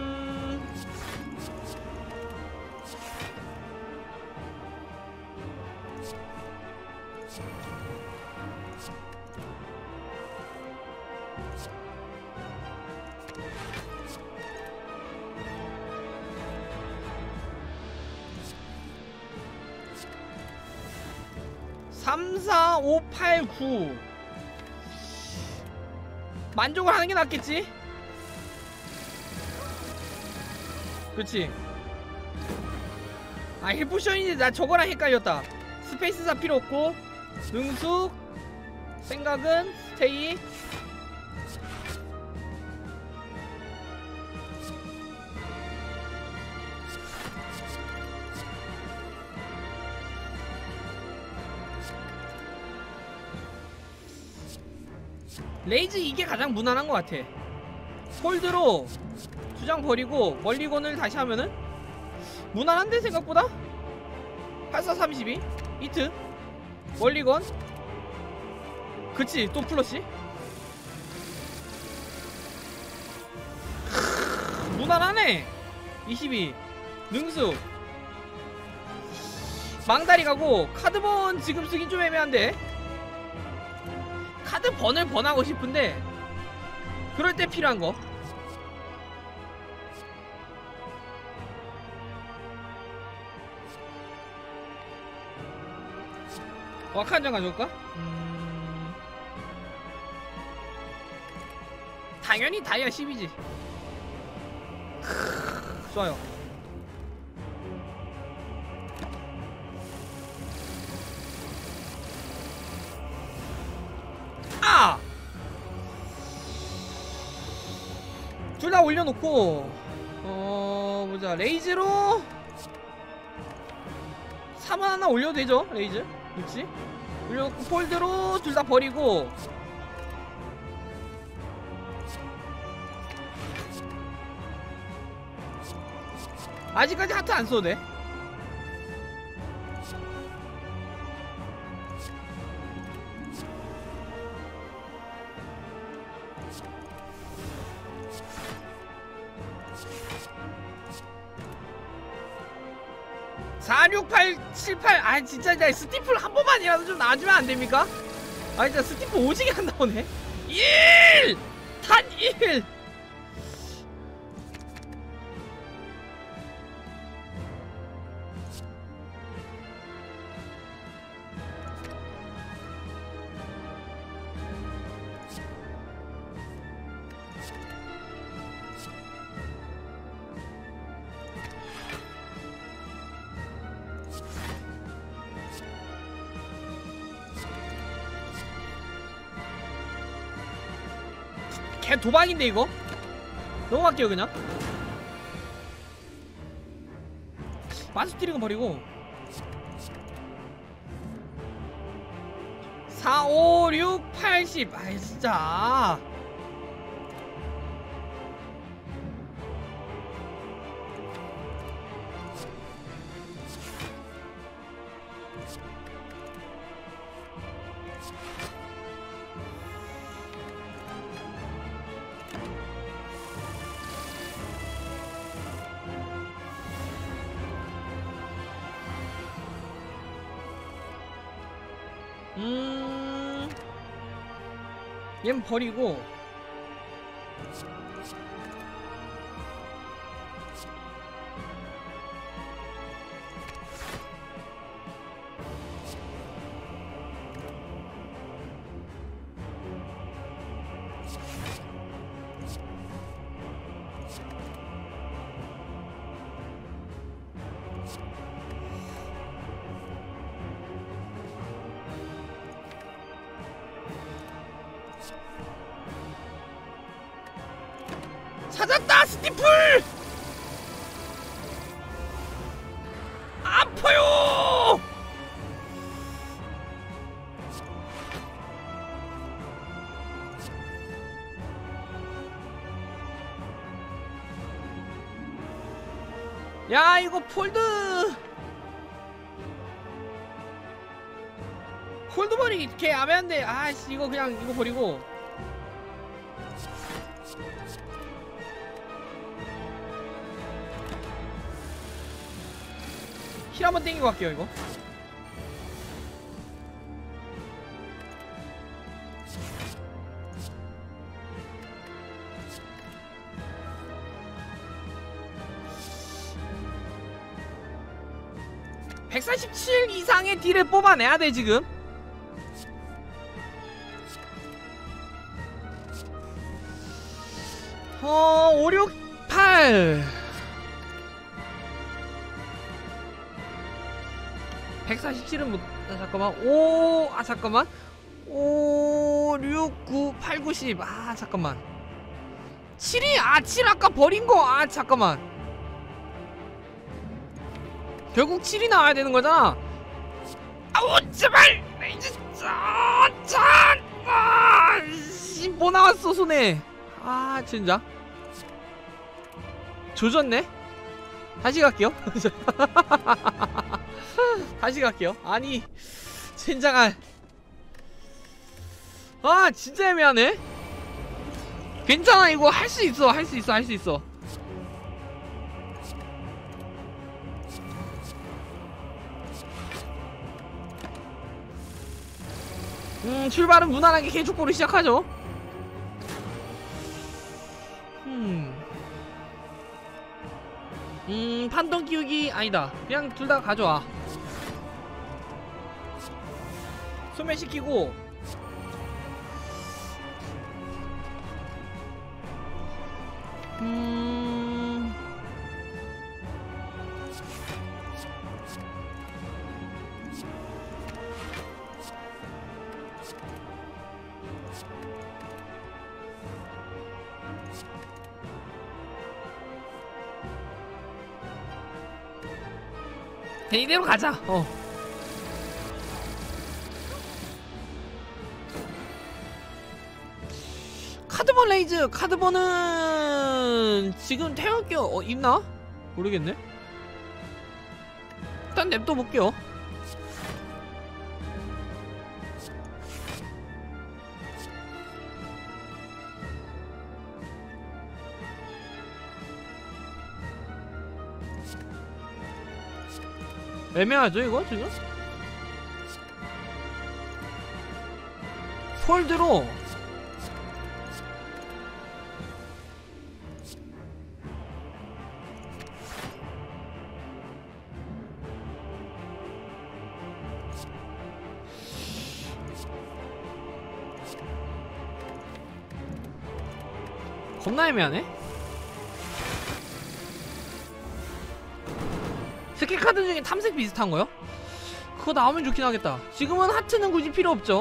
삼, 사, 오, 팔, 구 만족을 하는 게 낫겠지? 그렇지. 아, 힐포션인데 나 저거랑 헷갈렸다. 스페이스사 필요 없고 능숙 생각은 스테이. 레이즈 이게 가장 무난한 것 같아. 홀드로 두 장 버리고 멀리건을 다시 하면은 무난한데 생각보다? 팔, 사, 삼십이 이트 멀리건 그치 또 플러시. 크으, 무난하네. 이십이 능수 망다리 가고 카드번 지금 쓰긴 좀 애매한데 카드 번을 번하고 싶은데 그럴 때 필요한 거. 와카 한 장 가져올까? 음... 당연히 다이아 십이지. 크으, 좋아요. 아! 둘 다 올려놓고 어... 보자. 레이즈로 삼은 하나 올려도 되죠? 레이즈 그렇지? 올려놓고 폴드로 둘 다 버리고 아직까지 하트 안 써도 돼. 사, 육, 팔, 칠, 팔. 아 진짜 나 스티플 한 번만이라도 좀 나와주면 안 됩니까? 아 진짜 스티플 오지게 안 나오네. 일! 단 일! 개 도박인데 이거? 넘어갈게요 그냥. 마스 뛰는 거 버리고 사, 오, 육, 팔, 십. 아이 진짜 음... 얜 버리고 찾았다! 스티플! 아파요! 야 이거 폴드 폴드 버리기 개 애매한데 아씨 이거 그냥 이거 버리고 힐 한번 땡기고 갈게요 이거. 백사십칠 이상의 딜을 뽑아내야 돼 지금. 어... 오, 육, 팔 백사십칠은 못... 아, 잠깐만. 오... 아 잠깐만. 오... 육, 구, 팔, 구, 십. 아 잠깐만. 칠이... 아 칠 아까 버린거. 아 잠깐만. 결국 칠이 나와야 되는 거잖아. 아우 제발. 레이즈. 아, 짠. 아, 씨, 뭐 나왔어 손에. 아 진짜 조졌네. 다시 갈게요. 다시 갈게요. 아니 젠장할. 아 진짜 애매하네. 괜찮아 이거 할 수 있어 할 수 있어 할 수 있어. 음 출발은 무난하게 개축보로 시작하죠. 음, 음 판돈 끼우기 아니다. 그냥 둘 다 가져와. 소멸시키고 음... 그냥 이대로 가자. 어. 카드번 레이즈. 카드번은 지금 태울게 어, 있나? 모르겠네. 일단 냅둬 볼게요. 애매하죠 이거 지금? 폴드로 겁나 애매하네. 스킬 카드 중에 탐색 비슷한 거요? 그거 나오면 좋긴 하겠다. 지금은 하트는 굳이 필요 없죠.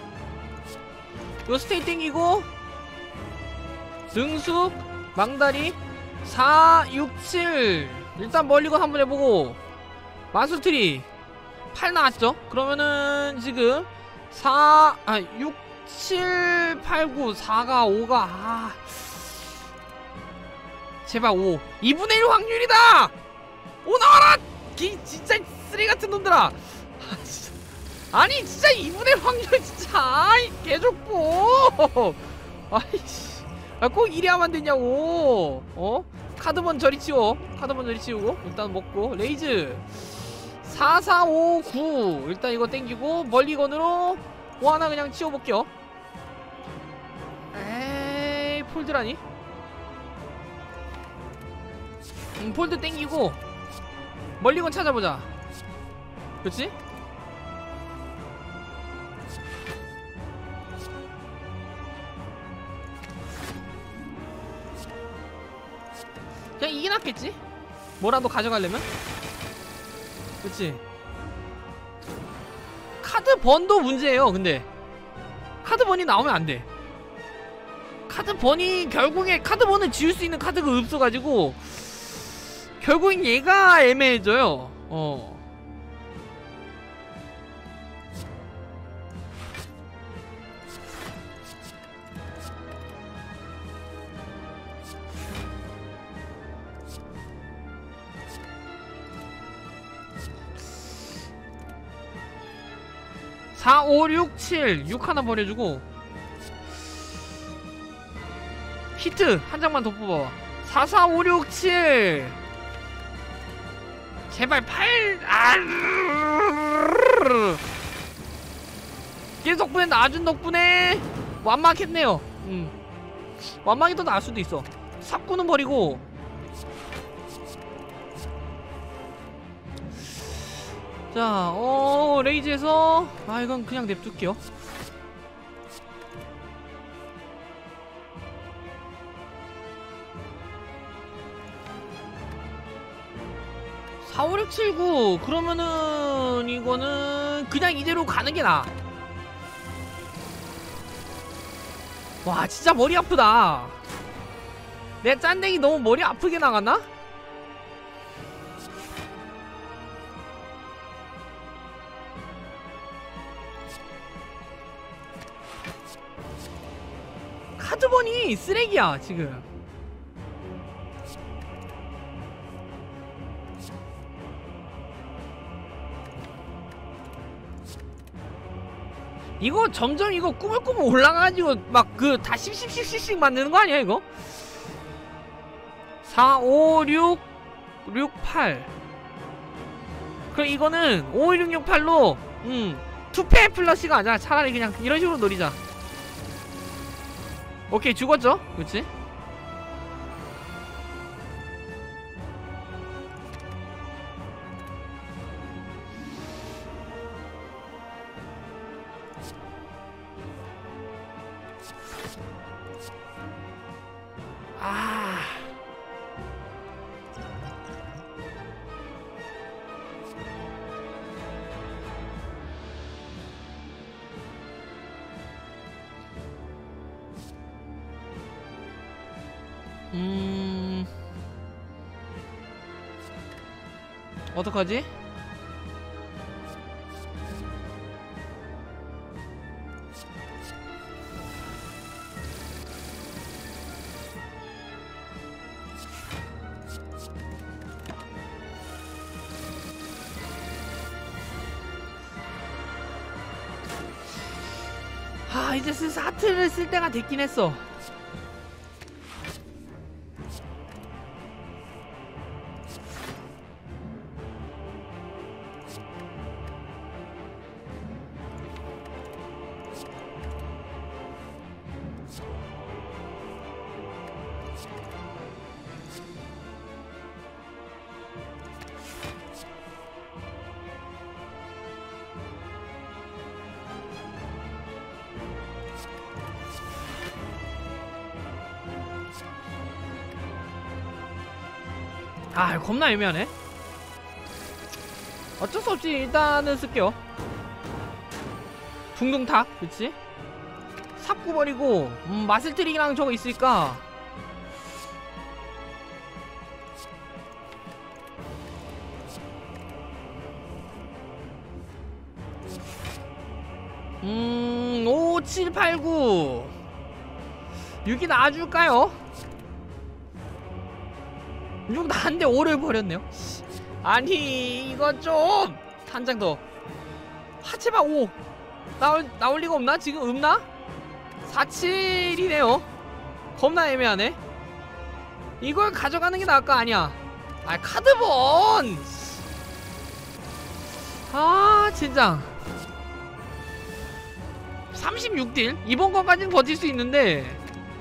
요 스테이 땡기고 능숙 망다리 사, 육, 칠 일단 멀리건 한번 해보고 마술트리 팔 나왔죠? 그러면은 지금 사, 아 육, 칠, 팔, 구, 사가 오가 아 제발 오 이분의 일 확률이다! 오 나와라! 기 진짜 쓰레기같은 놈들아. 아, 진짜. 아니 진짜 이분의 확률 진짜 아이 개좋고. 아이씨 아, 꼭 이래야만 되냐고. 어? 카드번 저리 치워. 카드번 저리 치우고 일단 먹고 레이즈 사, 사, 오, 구 일단 이거 땡기고 멀리건으로 오 하나 그냥 치워볼게요. 에이 폴드라니? 음, 폴드 땡기고 멀리건 찾아보자. 그렇지? 그냥 이게 낫겠지? 뭐라도 가져가려면? 그치? 카드 번도 문제예요. 근데 카드 번이 나오면 안돼. 카드 번이 결국에 카드 번을 지울 수 있는 카드가 없어가지고 결국엔 얘가 애매해져요. 어. 사, 오, 육, 칠 육 하나 버려주고 히트 한 장만 더 뽑아봐. 사, 사, 오, 육, 칠 제발 팔. 아 게임 덕분에 나아준 덕분에 완막했네요. 음. 완막이 더 나을 수도 있어. 삽구는 버리고 자, 어 레이즈에서 아 이건 그냥 냅둘게요. 사, 오, 육, 칠, 구 그러면은 이거는 그냥 이대로 가는 게 나아. 와 진짜 머리 아프다. 내 짠댕이 너무 머리 아프게 나갔나? 카드본이 쓰레기야 지금. 이거 점점 이거 꾸물꾸물 올라가가지고 막 그 다 십십십십씩 만드는 거 아니야 이거? 사, 오, 육, 육, 팔. 그럼 이거는 오, 육, 육, 팔로 음 투패 플러시가 아니라 차라리 그냥 이런 식으로 노리자. 오케이 죽었죠? 그치? 아... 음... 어떡하지? 아 이제 슬슬 하트를 쓸 때가 됐긴 했어. 아 겁나 애매하네. 어쩔 수 없이 일단은 쓸게요. 둥둥탁 그치? 삽구 버리고 음, 마슬트릭이랑 저거 있으니까 음... 오, 칠, 팔, 구 육이 나와줄까요? 육 나한데 오를 버렸네요. 아니 이거 좀 한 장 더. 하체방 오 나올, 나올 리가 없나? 지금 없나? 사, 칠이네요 겁나 애매하네. 이걸 가져가는 게 나을 거 아니야. 아 카드본 아 진짜 삼십육 딜? 이번 거까지는 버틸 수 있는데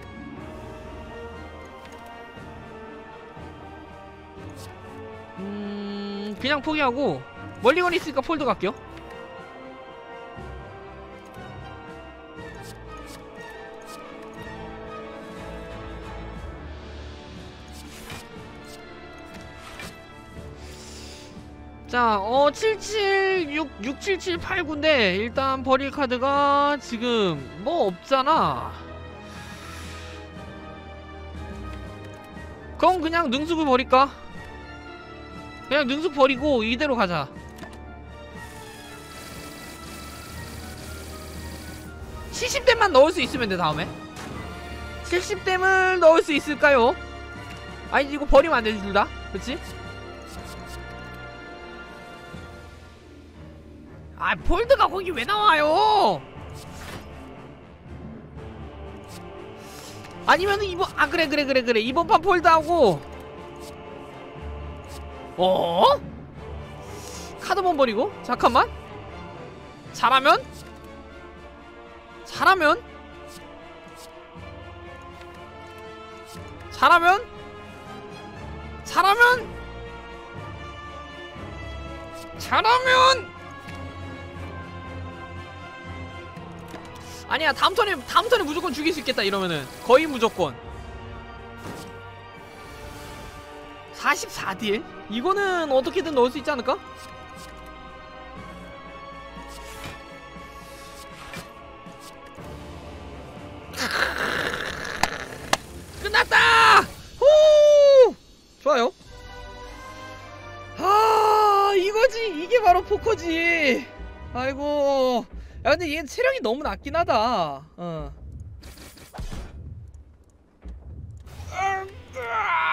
음... 그냥 포기하고 멀리건 있으니까 폴드 갈게요. 자, 어, 칠칠, 육, 육, 칠, 칠, 팔, 구인데 일단 버릴 카드가 지금 뭐 없잖아. 그럼 그냥 능숙을 버릴까? 그냥 능숙 버리고 이대로 가자. 칠십 댐만 넣을 수 있으면 돼. 다음에 칠십 댐을 넣을 수 있을까요? 아니 이거 버리면 안 되지 둘 다. 그치? 아 폴드가 거기 왜 나와요? 아니면은 이번 아 그래 그래 그래 그래 이번 판 폴드하고 어? 카드본 버리고? 잠깐만 잘하면? 잘하면? 잘하면? 잘하면? 잘하면 아니야, 다음 턴에 다음 턴에 무조건 죽일 수 있겠다. 이러면은 거의 무조건. 사십사 딜? 이거는 어떻게든 넣을 수 있지 않을까? 끝났다! 후! 좋아요. 아, 이거지. 이게 바로 포커지. 아이고. 야, 근데 얘 체력이 너무 낮긴 하다. 어.